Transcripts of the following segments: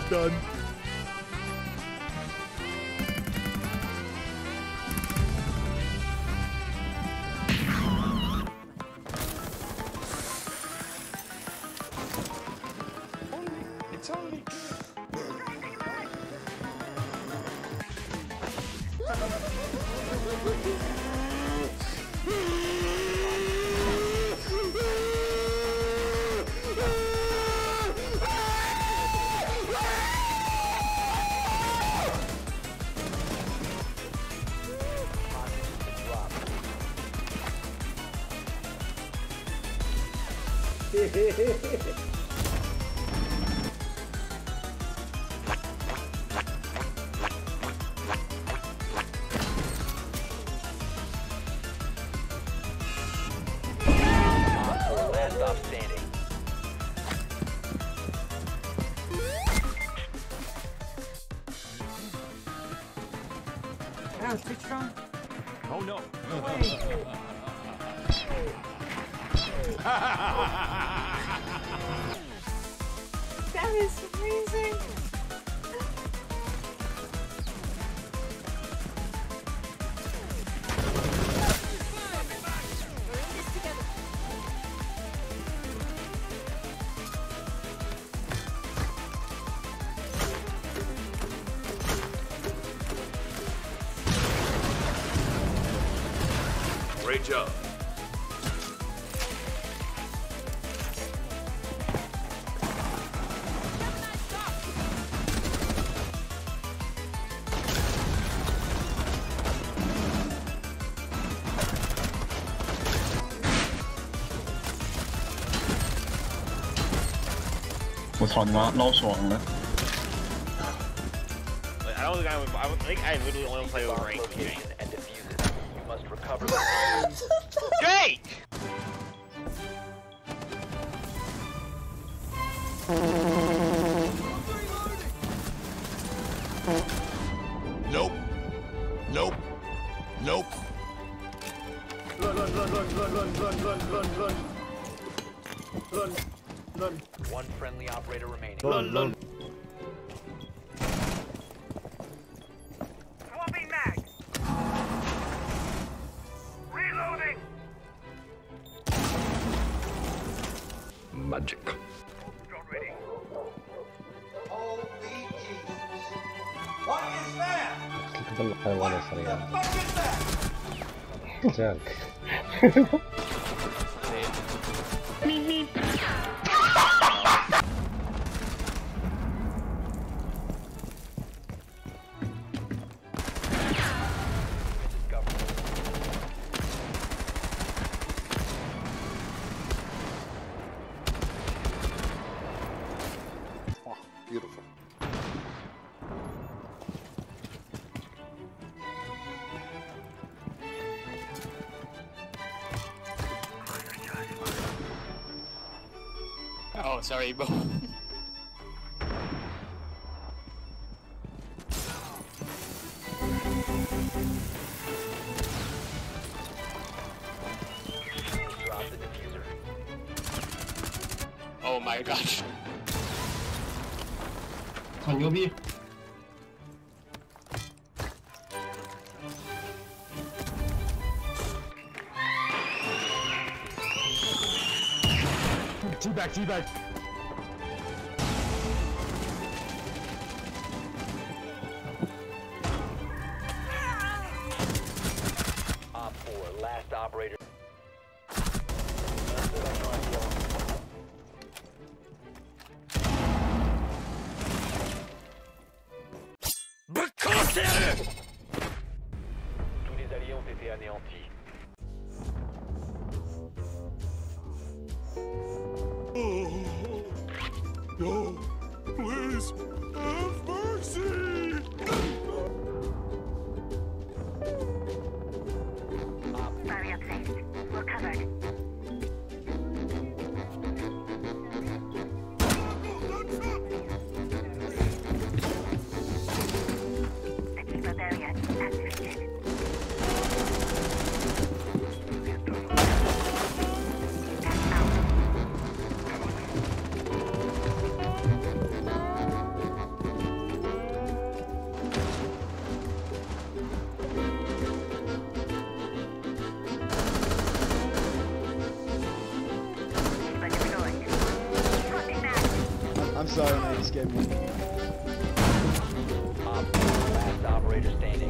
done. It's only Switch it on. Oh no. That is amazing. Great job. I think I literally only play with rank games. And defuse it. You must recover. Jake! Nope. Nope. Nope. Run. One friendly operator remaining. Run. Swapping mag. Reloading. Magic. Drone ready. What is that? What the fuck is that? Junk. Beautiful. Oh, sorry, bro. Drop the diffuser. Oh my gosh. 很牛逼。 Teabag. Op 4, last operator. Tous les alliés ont été anéantis. No, please, have mercy! Barrier placed. We're covered. The keeper barrier activated. so nice game. Last operator standing.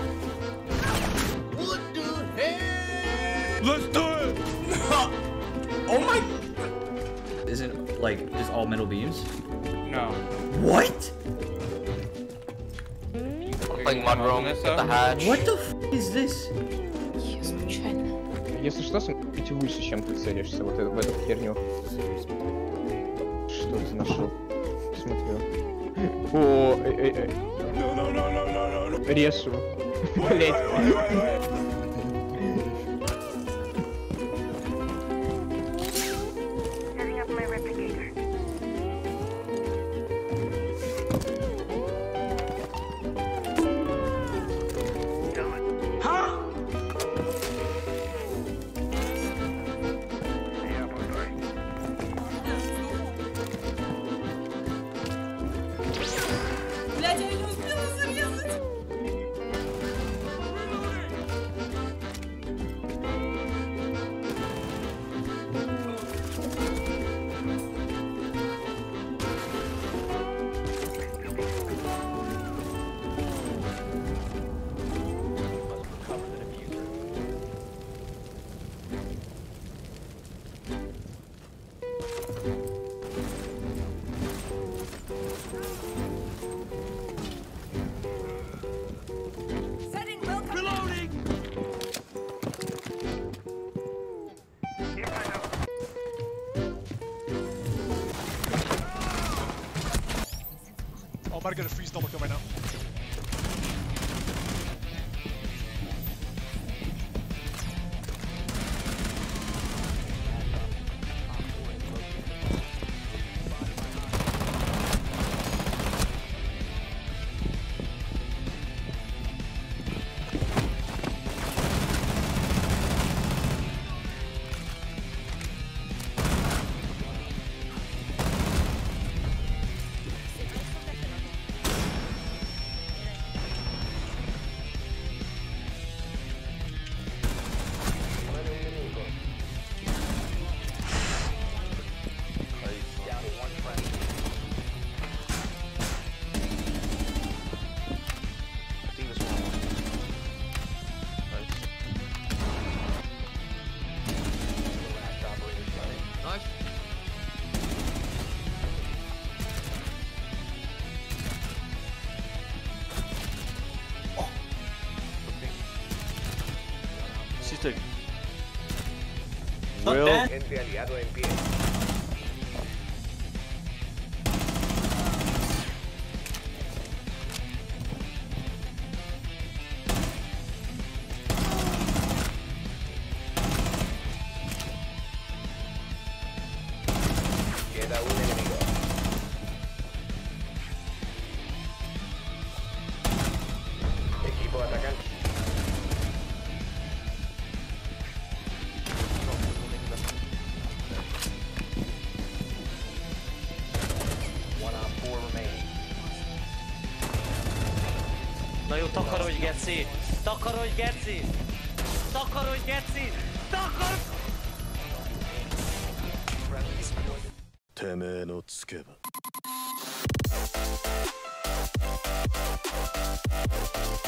What the hell? Let's do it! Oh my! Isn't like just all metal beams? No. What? Playing one room at the hatch. What the f is this? Я случайно. Если что, смотрите выше, чем ты целишься, вот в эту херню. Что ты нашел? Смотрю. О, Ресу. Блять. Setting up my replicator. Блядь, я не успела зарезать! Cover the diffuser. Setting welcome. Reloading! Oh, I'm about to get a freeze double kill right now. Down to one friendly. I think this one. Last operator standing. Nice. Sister. Not bad. Ente aliado en pie. Queda un enemigo. Equipo atacante. One on four remaining. Na jó, takarodj, geci! Takarodj, geci! Takarodj, geci! Takarodj! てめえのつけば